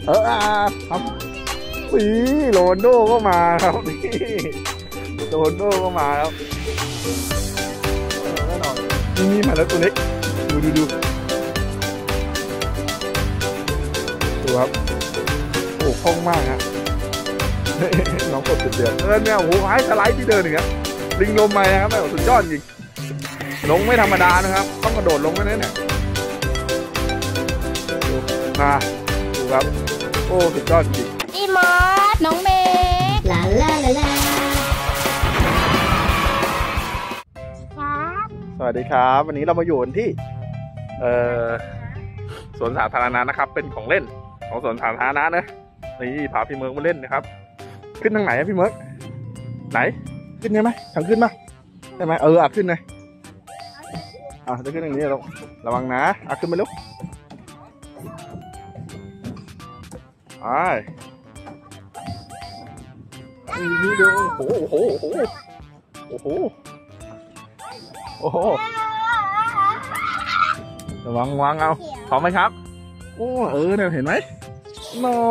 ครับนี่โรนลโดก็มาครับนี่โรนลโดก็มาครับแน่นอนนี่มาแล้วตัวเล็กดูครับโอ้คล่องมากฮะน้องกดสุดเดือดเนี่ยโอ้โหไอ้สไลด์ที่เดินอย่างเงี้ยลิงลมมาครับแบบสุดยอดจริงลงไม่ธรรมดานะครับต้องกระโดดลงแน่ๆเนี่ยดูครับโอ้สุดยอดจริงพี่มอสน้องเมย์ลาครับสวัสดีครับวันนี้เรามาอยู่ที่สวนสาธารณะนะครับเป็นของเล่นของสวนสาธารณะนะนี่พาพี่เมิร์กมาเล่นนะครับขึ้นทางไหนอะพี่เมิร์กไหนขึ้นได้ไหมทางขึ้นมาได้ไหมขึ้นเลยจะขึ้นทางนี้ระวังนะขึ้นไปลูกนี่ดูโอ้โหระวังเอาพร้อมไหมครับโอ้เนี่ยเห็นไหมนอ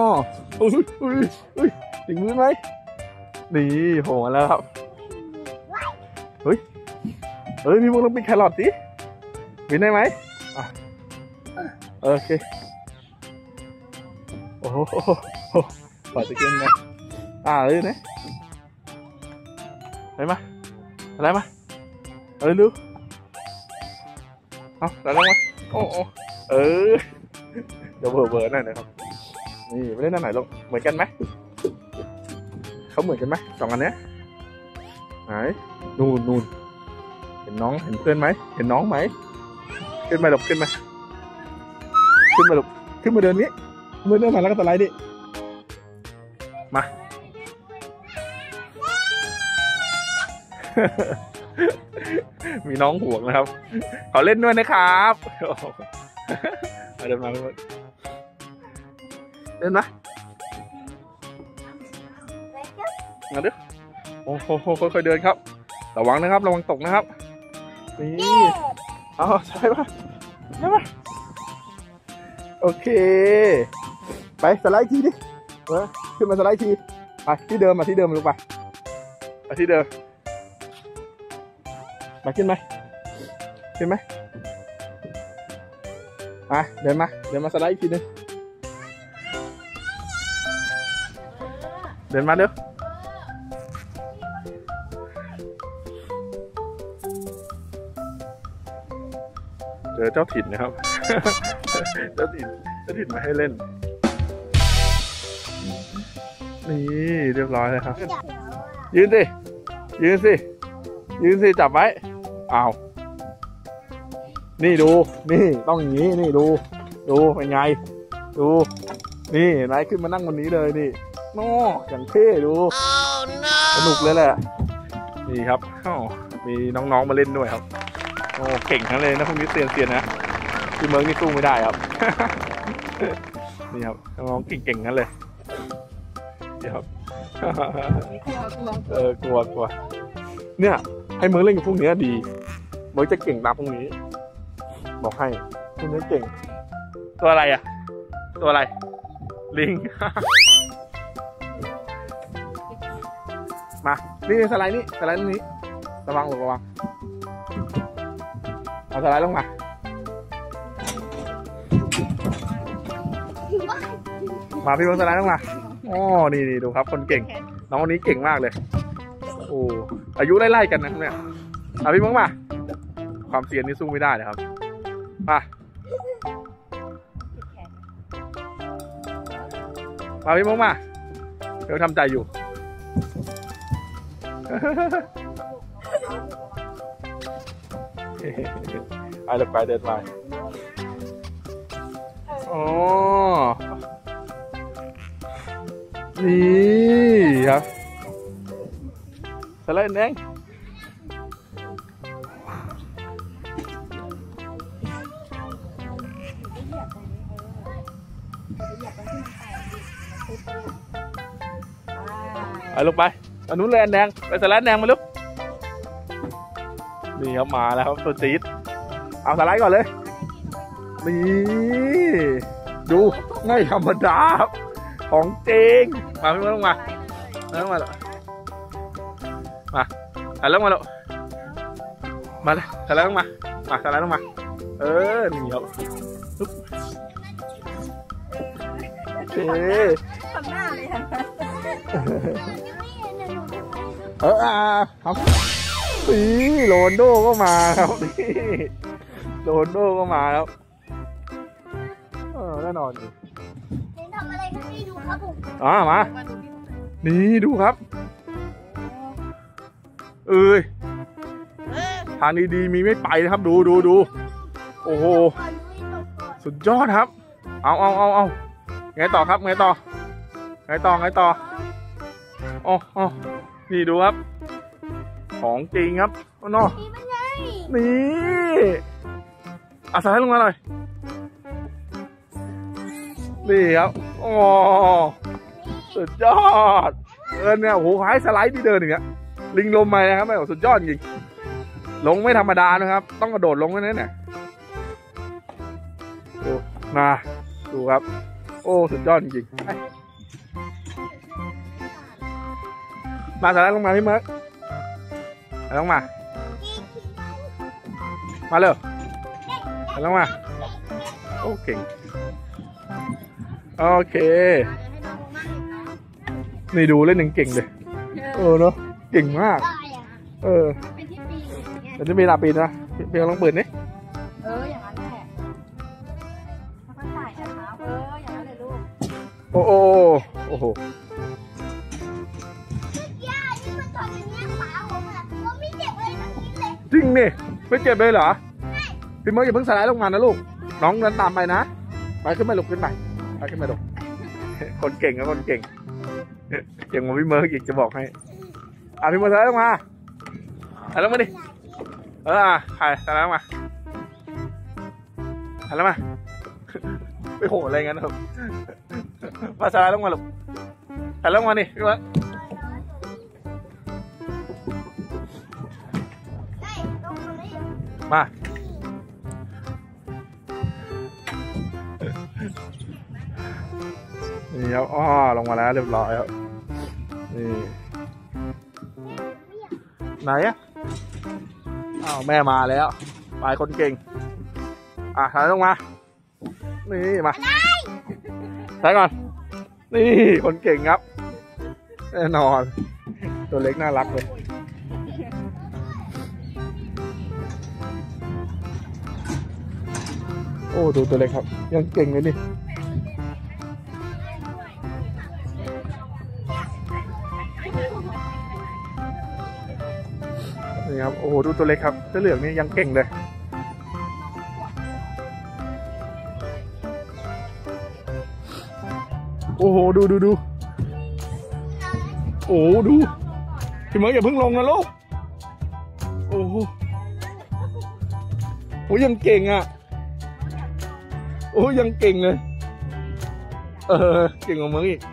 ถึงมือไหมนี่โผล่มาแล้วครับเฮ้ยมีพวกต้องปิดแครอทสิบินได้ไหมโอเคโอ้โหปล่อยตะเกียงนะเนี่ยไปมาอะไรมาดูแล้วลงมาโอ้เดี๋ยวเบอร์หน่อยนะครับนี่ไม่ได้นั่นไหนลงเหมือนกันไหมเขาเหมือนกันไหมสองอันเนี้ยไหนนู่นเห็นน้องเห็นเพื่อนไหมเห็นน้องไหมขึ้นมาหลบขึ้นมาเดินนี้มือเดินมาแล้วก็สไลด์ดิมา มีน้องห่วงนะครับขอเล่นด้วยนะครับเดินมาเล่นนะมาดิโอ้โหค่อยๆเดินครับระวังนะครับระวังตกนะครับนี่ใช่ปะโอเคไปสไลด์ทีดิขึ้นมาสไลด์ทีไปที่เดิมมาลูกไปที่เดิมมาขึ้นไหมเดินมาสไลด์อีกทีนึงเดินมาเร็วเจอเจ้าถิ่นนะครับ เจ้าถิ่นมาให้เล่นนี่เรียบร้อยเลยครับยืนสิจับไว้นี่ดูนี่ต้องอย่างนี้นี่ดูเป็นไงดูนี่นายขึ้นมานั่งวันนี้เลยนี่อย่างเท่ดูสนุกเลยแหละนี่ครับมีน้องๆมาเล่นด้วยครับเก่งทั้งเลยนะพวกนี้เซียนนะพี่เมิร์กนี่สู้ไม่ได้ครับนี่ครับน้องเก่งทั้งเลยนี่ครับกลัวเนี่ยให้เมิร์กเล่นกับพวกนี้ดีเมิร์กจะเก่งตามพวกนี้บอกให้พวกนี้เก่งตัวอะไรลิง มานี่สไลด์นี้ระวังเอาสไลด์ลงมาพี่เมิร์กสไลด์ลงมานี่ดูครับคนเก่งน้องคนนี้เก่งมากเลยโอ้อายุไล่ๆกันนะเนี่ยพี่เมิร์กมาความเซียนนี่สู้ไม่ได้เลยครับมาพี่เมิร์กมาเดี๋ยวทำใจอยู่ไปเดินไปนี่ครับสไลด์แดงลงไปอันนู้นเลยแดงไปสไลด์แดงมาลูกนี่ครับมาแล้วครับตัวจี๊ดเอาสไลด์ก่อนเลยนี่ดูไม่ธรรมดาของจริงมาพี่เมิร์กลงมาแล้วมาแล้วมาแล้วมาแล้วมาแล้วลงมาแล้วลงมานี่ครับโอเคทำหน้าเลยค่ะครับโรนโดก็มาครับโรนโดก็มาแล้วแน่นอนดิทำอะไรกันนี่ดูครับผมมานี่ดูครับทางดีๆมีไม่ไปนะครับดูโอ้โหสุดยอดครับเอาไงต่อครับไงต่ออ๋อนี่ดูครับของจริงครับน้องนี่สไลด์ลงมาหน่อยนี่ครับโอ้สุดยอดเนี่ยโอ้โหคล้ายสไลด์ที่เดินอย่างเงี้ยลิงลมไปนะครับไม่สุดยอดจริงลงไม่ธรรมดานะครับต้องกระโดดลงแน่ๆเนี่ยดูครับโอ้สุดยอดจริงมาสไลด์ลงมาพี่เมิร์กลงมาเลยลงมาโอ้เก่งโอเคนี่ดูเล่นหนึ่งเก่งเลยเนาะเก่งมากเป็นที่ปีนปีนนะเพียงลองเปิดนี่อย่างนั้นแหละมันใส่กันนะอย่างนั้นเลยลูกโอ้โหจริงนี่ไม่เจ็บเลยเหรอพี่เมิร์กอย่าเพิ่งสไลด์ลงมานะลูกน้องเดินตามไปนะไปขึ้นไปลูกขึ้นไปลูกคนเก่งนะคนเก่งเก่งกว่าพี่เมิร์กอีกจะบอกให้พี่เมิร์กสไลด์ลงมาดิใครสไลด์ลงมาไปโหอะไรงั้นครับมาสไลด์ลงมาลูกสไลด์ลงมานี่พี่เมิร์กมานี่ครับลงมาแล้วเรียบร้อยครับนี่ไหนแม่มาแล้วไปคนเก่งถ่ายลงมานี่มาถ่ายก่อนนี่คนเก่งครับแน่นอนตัวเล็กน่ารักเลยโอ้ดูตัวเล็กครับยังเก่งเลยนี่ครับโอ้โหดูตัวเล็กครับเสื้อเหลืองนี่ยังเก่งเลยโอ้โหดูโอ้ดูพี่เมิร์กอย่าเพิ่งลงนะลูกโอ้โหยังเก่งยังเก่งเลยเก่งกว่าเมิร์กอีก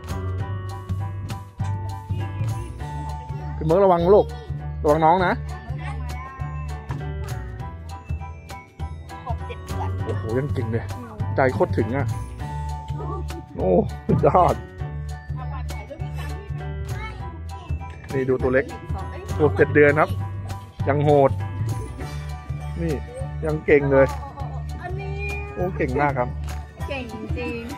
พี่เมิร์กระวังลูกระวังน้องนะโอ้โหยังเก่งเลยใจโคตรถึงโอ้สุดยอดนี่ดูตัวเล็กตัว7 เดือนครับยังโหดนี่ยังเก่งเลยโอ้เก่งมากครับเก่งจริง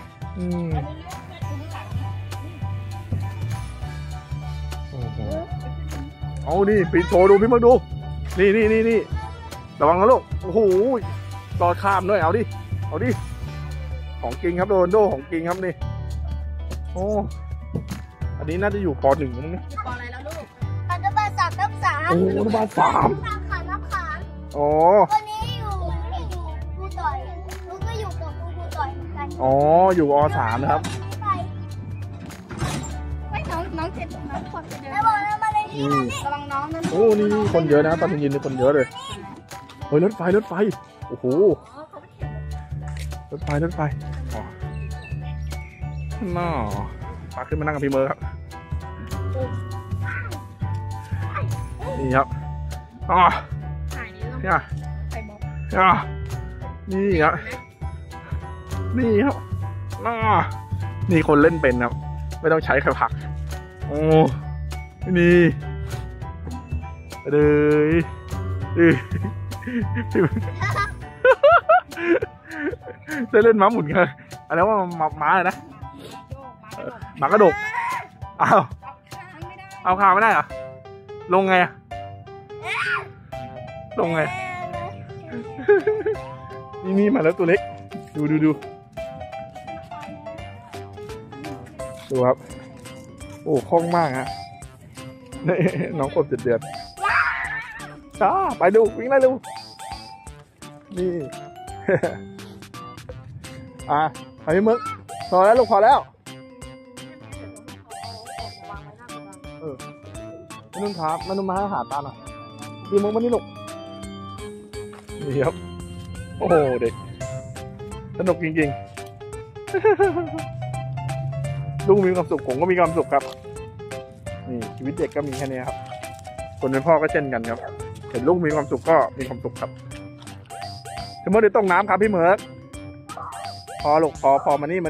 เอานี่ปีนโชว์ดูพี่เมิร์กดูนี่ระวังนะลูกโอ้โหต่อข้ามด้วยเอาดิของจริงครับโรนลโดของจริงครับนี่โอ้อันนี้น่าจะอยู่ป .1 มั้งเนี่ยปอะไรแล้วลูกอนุบาล3ทับ3 โอ้อนุบาล3 นับขาอ๋อวันนี้อยู่ครูต่อยลูกก็อยู่กับครูต่อยเหมือนกันอยู่อ.3นะครับไม่น้องเจ็บน้องปวดไปเดินระวังน้องนะโอ้นี่คนเยอะนะตอนเย็นนี่คนเยอะเลยเฮ้ยรถไฟโอ้โหรถไฟน่าพาขึ้นมานั่งกับพี่เมิร์กครับนี่ครับนี่ครับนี่ครับนี่คนเล่นเป็นครับไม่ต้องใช้ใครผลักโอ้นี่เลยจะเล่นม้าหมุนกันอะไรว่าม้าเลยนะหมากระดกเอาขาไม่ได้เหรอลงไงอะลงไงนี่มาแล้วตัวเล็กดูครับโอ้คล่องมากฮะนี่น้องกบ7 เดือนไปดูวิ่งได้เร็วนี่ไปพี่มึกพอแล้วลูกพอแล้วมานุ่นครับมานุ่นมาให้อาหารตาหน่อยพี่มึกมานี่ลูกนี่ครับโอ้โหเด็กสนุกจริงๆลูกมีความสุขผมก็มีความสุขครับนี่ชีวิตเด็กก็มีแค่นี้ครับคนเป็นพ่อก็เช่นกันครับเห็นลูกมีความสุขก็มีความสุขครับพี่เมิร์กเดี๋ยวต้องน้ำครับพี่เมิร์กพอลูกพอมานี่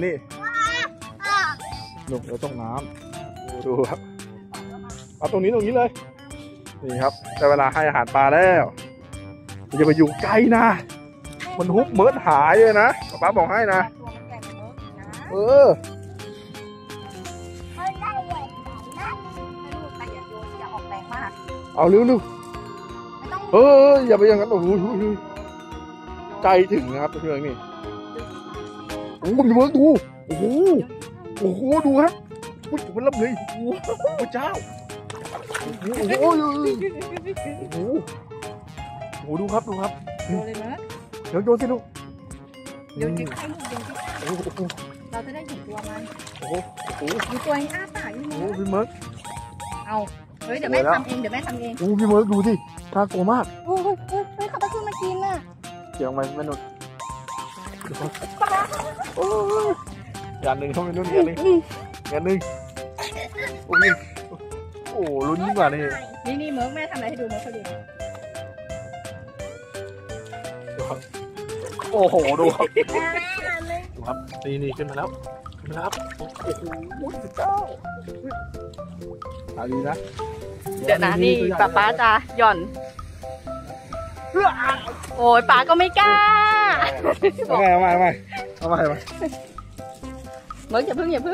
ลูกเดี๋ยวต้องน้ำดูครับเอาตรงนี้เลยนี่ครับแต่เวลาให้อาหารปลาแล้วอย่าไปอยู่ใกล้นะมันฮุบเมิร์กหายเลยนะป๊าบอกให้นะเอาเร็วอย่าไปอย่างนั้นโอ้โหใจถึงนะครับเพื่อนนี่โอ้โหพี่เมิร์กดูโอ้โหดูครับมันรับเลยโอ้พระเจ้าโอ้โหดูครับเดี๋ยวโยนสิลูกโยนใกล้ๆลูกเราจะได้เห็นตัวมันมีตัวให้อ้าปากนี่มั้ยพี่เมิร์กเอาเฮ้ยเดี๋ยวแม่ทำเองโอ้พี่เมิร์กดูสิน่ากลัวมากโอ้ยเขาไปขึ้นมากินน่ะเกี่ยวไหมแม่นุชโอ้ยอย่างหนึ่งเขาไม่รู้อย่างหนึ่งโอ้ลุ้นยิ่งกว่านี่เมิร์กแม่ทำอะไรให้ดูเมิร์กเขาดูโอ้โหดูครับนี่ขึ้นมาแล้วโอ้โหเจ้าดีนะเดี๋ยวนะนี่ป้าจะหย่อนโอ้ยป้าก็ไม่กล้าเอาใหม่เมิร์กอย่าพึ่งนี่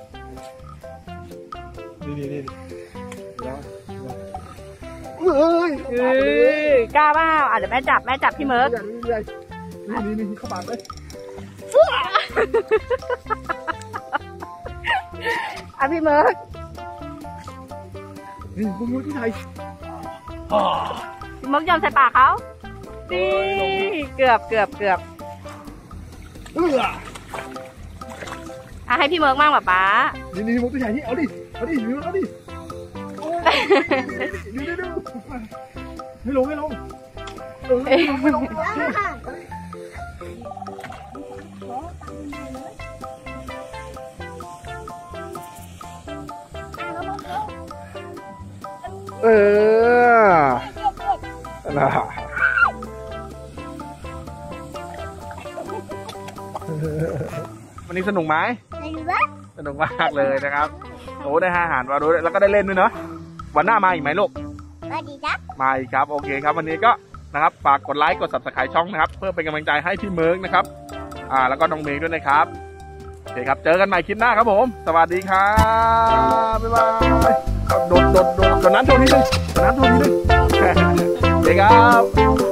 กล้าเปล่าเดี๋ยวแม่จับพี่เมิร์กนี่เข้าปากเลยพี่เมิร์กนี่พวกนู้นที่ไหนพี่เมิร์กยอมใส่ปากเขานี่เกือบให้พี่เมิร์กมั่งป้านี่มุกตัวใหญ่นี่เอาดิดูไม่ลงวันนี้สนุกไหมสนุกมากเลยนะครับโอ้ได้อาหารมาด้วยแล้วก็ได้เล่นด้วยเนาะวันหน้ามาอีกไหมลูกมาดีครับมาอีกครับโอเคครับวันนี้ก็นะครับฝากกดไลค์กด Subscribe ช่องนะครับเพื่อเป็นกำลังใจให้พี่เมิร์กนะครับแล้วก็น้องเมย์ด้วยนะครับโอเคครับเจอกันใหม่คลิปหน้าครับผมสวัสดีครับบ๊ายบายโดนน้ำโชว์นิดนึงโอเคครับ